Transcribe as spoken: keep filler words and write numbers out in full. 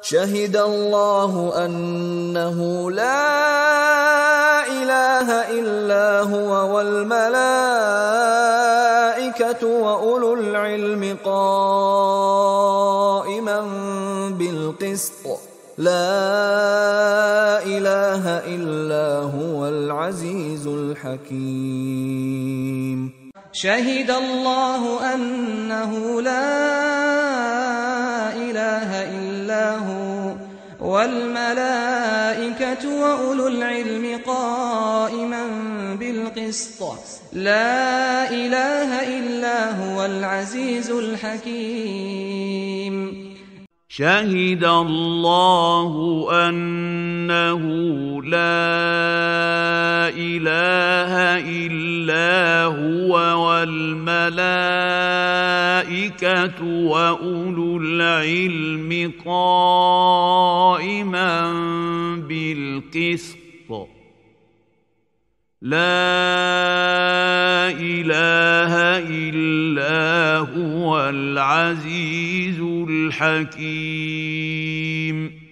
شهد الله أنه لا إله إلا هو والملائكة وأولو العلم قائما بالقسط لا إله إلا هو العزيز الحكيم. شهد الله أنه لا إله إلا هو والملائكة وأولو العلم قائما بالقسط لا إله إلا هو العزيز الحكيم. شهد الله أنه لا إله إلا هو والملائكة وأولو العلم قائما بالقسط لا إله إلا هو العزيز الحكيم.